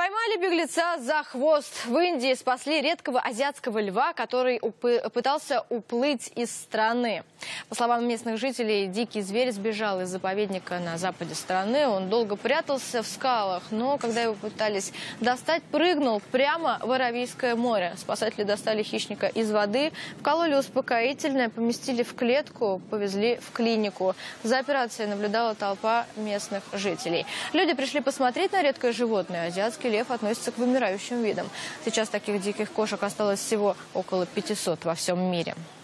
Поймали беглеца за хвост. В Индии спасли редкого азиатского льва, который пытался уплыть из страны. По словам местных жителей, дикий зверь сбежал из заповедника на западе страны. Он долго прятался в скалах, но когда его пытались достать, прыгнул прямо в Аравийское море. Спасатели достали хищника из воды, вкололи успокоительное, поместили в клетку, повезли в клинику. За операцией наблюдала толпа местных жителей. Люди пришли посмотреть на редкое животное. Азиатский лев относится к вымирающим видам. Сейчас таких диких кошек осталось всего около 500 во всем мире.